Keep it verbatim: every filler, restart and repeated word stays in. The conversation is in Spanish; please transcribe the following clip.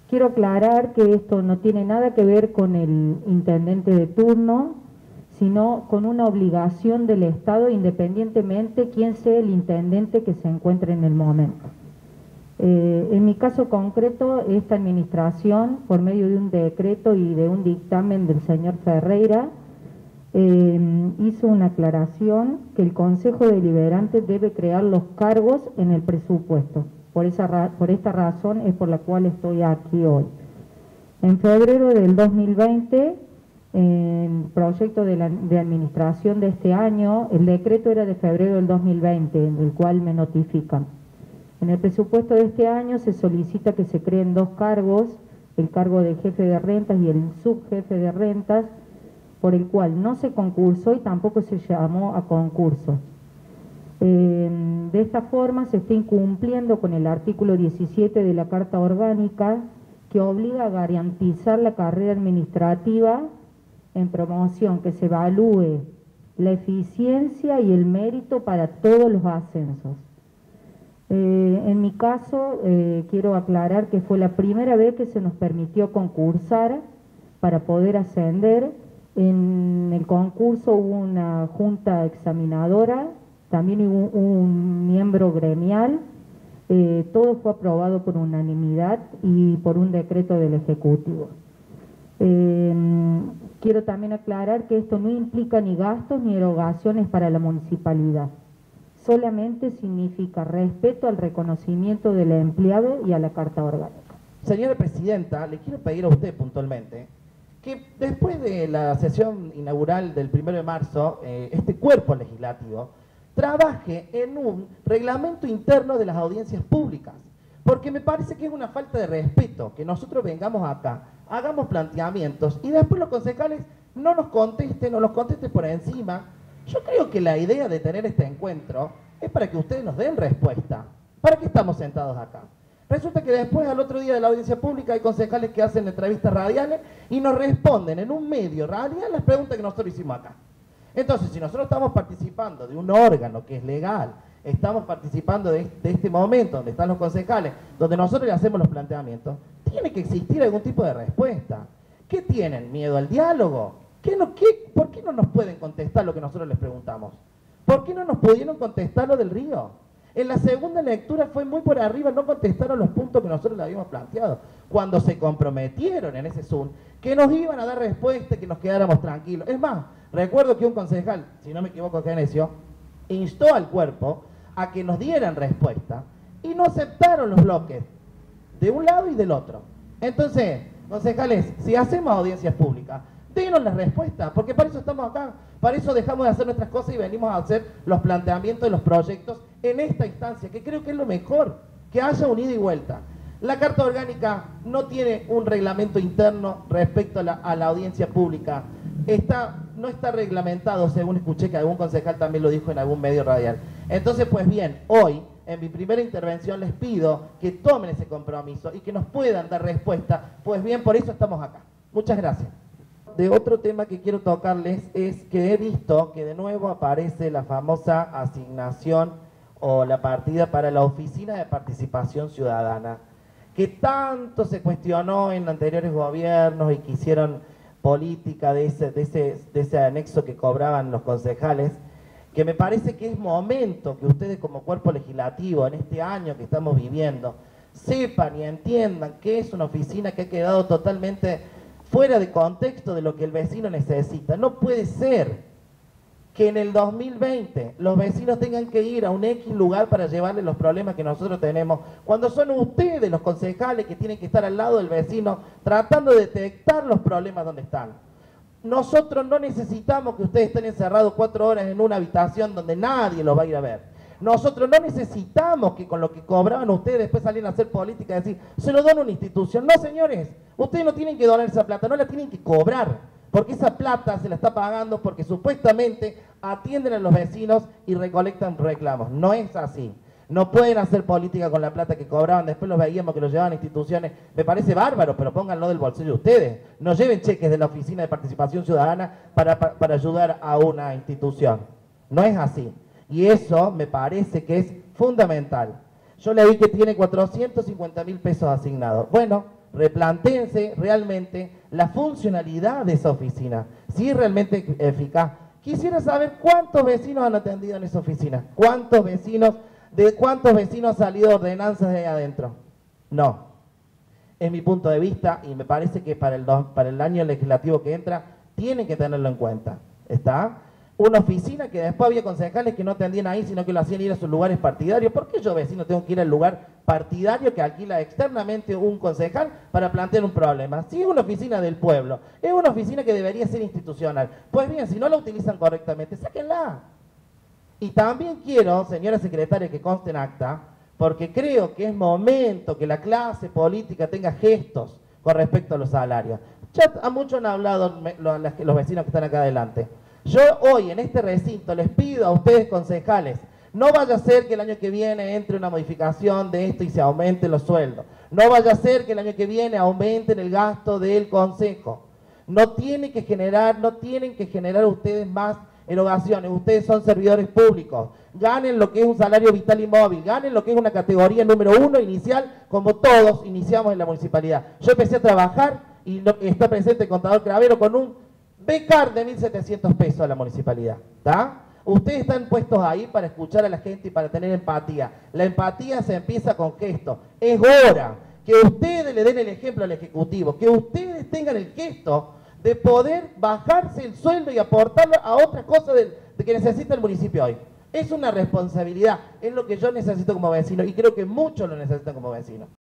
Quiero aclarar que esto no tiene nada que ver con el intendente de turno, sino con una obligación del Estado independientemente quién sea el intendente que se encuentre en el momento. Eh, en mi caso concreto, esta administración, por medio de un decreto y de un dictamen del señor Ferreira, eh, hizo una aclaración que el Consejo Deliberante debe crear los cargos en el presupuesto. Por, esa, por esta razón es por la cual estoy aquí hoy. En febrero del dos mil veinte, el proyecto de, la, de administración de este año, el decreto era de febrero del dos mil veinte, en el cual me notifican. En el presupuesto de este año se solicita que se creen dos cargos, el cargo de jefe de rentas y el subjefe de rentas, por el cual no se concursó y tampoco se llamó a concurso. Eh, de esta forma se está incumpliendo con el artículo diecisiete de la Carta Orgánica, que obliga a garantizar la carrera administrativa en promoción, que se evalúe la eficiencia y el mérito para todos los ascensos. Eh, en mi caso, eh, quiero aclarar que fue la primera vez que se nos permitió concursar para poder ascender. En el concurso hubo una junta examinadora, también hubo un miembro gremial, eh, todo fue aprobado por unanimidad y por un decreto del Ejecutivo. Eh, quiero también aclarar que esto no implica ni gastos ni erogaciones para la municipalidad. Solamente significa respeto al reconocimiento del empleado y a la Carta Orgánica. Señora Presidenta, le quiero pedir a usted puntualmente que después de la sesión inaugural del primero de marzo, eh, este cuerpo legislativo trabaje en un reglamento interno de las audiencias públicas, porque me parece que es una falta de respeto que nosotros vengamos acá, hagamos planteamientos y después los concejales no nos contesten o los contesten por encima. Yo creo que la idea de tener este encuentro es para que ustedes nos den respuesta. ¿Para qué estamos sentados acá? Resulta que después, al otro día de la audiencia pública, hay concejales que hacen entrevistas radiales y nos responden en un medio radial las preguntas que nosotros hicimos acá. Entonces, si nosotros estamos participando de un órgano que es legal, estamos participando de, de este momento donde están los concejales, donde nosotros le hacemos los planteamientos, tiene que existir algún tipo de respuesta. ¿Qué tienen? ¿Miedo al diálogo? ¿Qué no, qué, ¿Por qué no nos pueden contestar lo que nosotros les preguntamos? ¿Por qué no nos pudieron contestar lo del río? En la segunda lectura fue muy por arriba, no contestaron los puntos que nosotros le habíamos planteado. Cuando se comprometieron en ese Zoom, que nos iban a dar respuesta, que nos quedáramos tranquilos. Es más, recuerdo que un concejal, si no me equivoco, Genesio, instó al cuerpo a que nos dieran respuesta y no aceptaron los bloques de un lado y del otro. Entonces, concejales, si hacemos audiencias públicas, denos la respuesta, porque para eso estamos acá, para eso dejamos de hacer nuestras cosas y venimos a hacer los planteamientos de los proyectos en esta instancia, que creo que es lo mejor, que haya un ida y vuelta. La Carta Orgánica no tiene un reglamento interno respecto a la, a la audiencia pública, está, no está reglamentado, según escuché que algún concejal también lo dijo en algún medio radial. Entonces, pues bien, hoy, en mi primera intervención, les pido que tomen ese compromiso y que nos puedan dar respuesta, pues bien, por eso estamos acá. Muchas gracias. De otro tema que quiero tocarles es que he visto que de nuevo aparece la famosa asignación o la partida para la Oficina de Participación Ciudadana, que tanto se cuestionó en anteriores gobiernos y que hicieron política de ese, de ese, de ese anexo que cobraban los concejales, que me parece que es momento que ustedes como cuerpo legislativo en este año que estamos viviendo sepan y entiendan que es una oficina que ha quedado totalmente fuera de contexto de lo que el vecino necesita. No puede ser que en el dos mil veinte los vecinos tengan que ir a un X lugar para llevarle los problemas que nosotros tenemos, cuando son ustedes los concejales que tienen que estar al lado del vecino tratando de detectar los problemas donde están. Nosotros no necesitamos que ustedes estén encerrados cuatro horas en una habitación donde nadie los va a ir a ver. Nosotros no necesitamos que con lo que cobraban ustedes después salieran a hacer política y decir, se lo dono a una institución. No, señores, ustedes no tienen que donar esa plata, no la tienen que cobrar, porque esa plata se la está pagando porque supuestamente atienden a los vecinos y recolectan reclamos. No es así. No pueden hacer política con la plata que cobraban, después los veíamos que los llevaban a instituciones. Me parece bárbaro, pero pónganlo del bolsillo de ustedes. No lleven cheques de la Oficina de Participación Ciudadana para, para, para ayudar a una institución. No es así. Y eso me parece que es fundamental. Yo le vi que tiene cuatrocientos cincuenta mil pesos asignados. Bueno, replantéense realmente la funcionalidad de esa oficina, si es realmente eficaz. Quisiera saber cuántos vecinos han atendido en esa oficina, cuántos vecinos, de cuántos vecinos han salido ordenanzas de ahí adentro. No. Es mi punto de vista y me parece que para el, do, para el año legislativo que entra tienen que tenerlo en cuenta. ¿Está? Una oficina que después había concejales que no atendían ahí, sino que lo hacían ir a sus lugares partidarios. ¿Por qué yo, vecino, tengo que ir al lugar partidario que alquila externamente un concejal para plantear un problema? Si es una oficina del pueblo, es una oficina que debería ser institucional. Pues bien, si no la utilizan correctamente, sáquenla. Y también quiero, señora secretaria, que conste en acta, porque creo que es momento que la clase política tenga gestos con respecto a los salarios. Ya a muchos han hablado los vecinos que están acá adelante. Yo hoy en este recinto les pido a ustedes, concejales, no vaya a ser que el año que viene entre una modificación de esto y se aumenten los sueldos. No vaya a ser que el año que viene aumenten el gasto del consejo. No tiene que generar, no tienen que generar ustedes más erogaciones. Ustedes son servidores públicos. Ganen lo que es un salario vital y móvil. Ganen lo que es una categoría número uno inicial, como todos iniciamos en la municipalidad. Yo empecé a trabajar y no, está presente el contador Cravero con un becar de mil setecientos pesos a la municipalidad, ¿está? Ustedes están puestos ahí para escuchar a la gente y para tener empatía. La empatía se empieza con gesto. Es hora que ustedes le den el ejemplo al Ejecutivo, que ustedes tengan el gesto de poder bajarse el sueldo y aportarlo a otras cosas de, de que necesita el municipio hoy. Es una responsabilidad, es lo que yo necesito como vecino y creo que muchos lo necesitan como vecinos.